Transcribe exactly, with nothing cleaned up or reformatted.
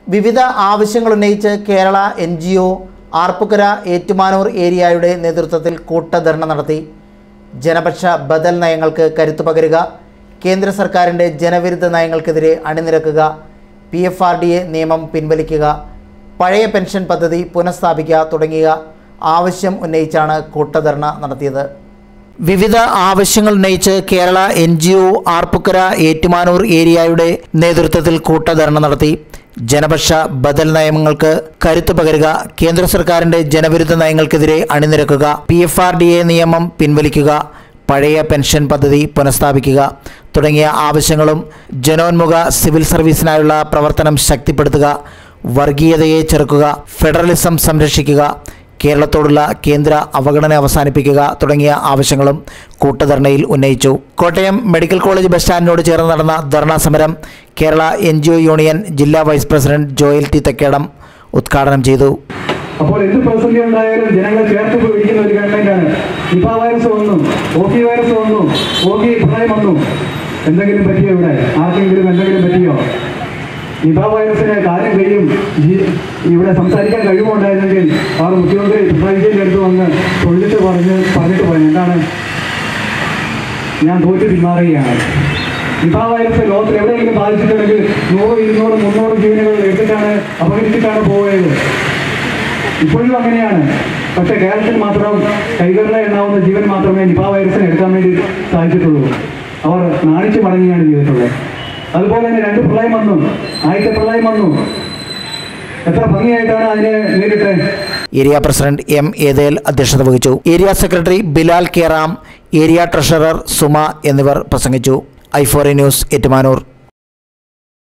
വിവിധ ആവശ്യങ്ങൾ ഉന്നയിച്ച് Kerala N G O Arpookara Ettumanoor ഏരിയയുടെ നേതൃത്വത്തിൽ കൂട്ടധർണ നടത്തി. ജനപക്ഷ ബദൽ നയങ്ങൾക്ക് കരുത്തു പകരുക, കേന്ദ്ര സർക്കാരിൻ്റെ ജനവിരുദ്ധ നയങ്ങൾക്കെതിരെ അണിനിരക്കുക, P F R D A നിയമം പിൻവലിക്കുക, പഴയ പെൻഷൻ പദ്ധതി പുനഃസ്ഥാപിക്കുക തുടങ്ങിയ ആവശ്യം ഉന്നയിച്ചാണ് കൂട്ടധർണ നടത്തിയത്. വിവിധ ആവശ്യങ്ങൾ ഉന്നയിച്ച് Kerala N G O Arpookara Ettumanoor ഏരിയയുടെ നേതൃത്വത്തിൽ കൂട്ടധർണ നടത്തി. ജനപക്ഷ ബദൽ നയങ്ങൾക്ക് കരുത്തു പകരുക, കേന്ദ്ര സർക്കാരിൻ്റെ ജനവിരുദ്ധ നയങ്ങൾക്കെതിരെ അണിനിരക്കുക, P F R D A നിയമം പിൻവലിക്കുക, പഴയ പെൻഷൻ പദ്ധതി പുനഃസ്ഥാപിക്കുക തുടങ്ങിയ ആവശ്യങ്ങളും ജനോന്മുഖ സിവിൽ സർവീസിനായുള്ള പ്രവർത്തനം ശക്തിപ്പെടുത്തുക, വർഗീയതയെ ചെറുക്കുക, ഫെഡറലിസം സംരക്ഷിക്കുക, കേരളത്തോടുള്ള കേന്ദ്ര അവഗണന അവസാനിപ്പിക്കുക തുടങ്ങിയ ആവശ്യങ്ങളും കൂട്ടധർണയിൽ ഉന്നയിച്ചു. കോട്ടയം മെഡിക്കൽ കോളേജ് ബസ് സ്റ്റാൻഡിനോട് ചേർന്ന് നടന്ന ധർണാ സമരം Kerala N G O union ജില്ലാ vice president Joel T Thekkedam ഉദ്ഘാടനം ചെയ്തു. അപ്പോൾ എന്ത് പ്രതിസന്ധി ഉണ്ടായാലും ജനങ്ങളെ ചേർത്ത് പിടിക്കുന്ന ഒരു ഗവൺമെന്റാണ്. നിപ വൈറസ് വന്നു, ഓക്കി വൈറസ് വന്നു, ഓക്കി പ്രളയം വന്നു, എന്തെങ്കിലും പറ്റിയോ? ഇവിടെ ആർക്കെങ്കിലും എന്തെങ്കിലും പറ്റിയോ? നിപ വൈറസിന് കാര്യം കഴിയും ഇവിടെ സംസാരിക്കാൻ കഴിവുണ്ടായിരുന്നെങ്കിൽ അവർ മുഖ്യമന്ത്രി പിണറായി വിജയൻ്റെ അടുത്ത് വന്ന് തൊഴിലിട്ട് പറഞ്ഞ് പറഞ്ഞിട്ട് പോയി, എന്താണ് ഞാൻ തോറ്റ് പിന്മാറുകയാണ്. നിപ വൈറസ് ലോകത്തിൽ എവിടെയെങ്കിലും ബാധിച്ചിട്ടുണ്ടെങ്കിൽ നൂറ് ഇരുന്നൂറ് മുന്നൂറ് ജീവനുകൾ എടുത്തിട്ടാണ് അപകരിച്ചിട്ടാണ് പോയത്. ഇപ്പോഴും അങ്ങനെയാണ്. പക്ഷേ കേരളത്തിൽ മാത്രം കൈകളിലെ എണ്ണാവുന്ന ജീവൻ മാത്രമേ നിപ വൈറസിനെ എടുക്കാൻ വേണ്ടി സാധിച്ചിട്ടുള്ളൂ. അവർ നാണിച്ചു മടങ്ങുകയാണ് ചെയ്തിട്ടുള്ളത്. അതുപോലെ തന്നെ രണ്ട് പ്രളയം വന്നു, ആദ്യത്തെ പ്രളയം വന്നു, എത്ര ഭംഗിയായിട്ടാണ് അതിനെ നേരിട്ട്. ഏരിയ പ്രസിഡന്റ് എം ഏതേൽ അധ്യക്ഷത വഹിച്ചു. ഏരിയ സെക്രട്ടറി ബിലാൽ കേറാം, ഏരിയ ട്രഷറർ സുമ എന്നിവർ പ്രസംഗിച്ചു. I four news Ettumanoor.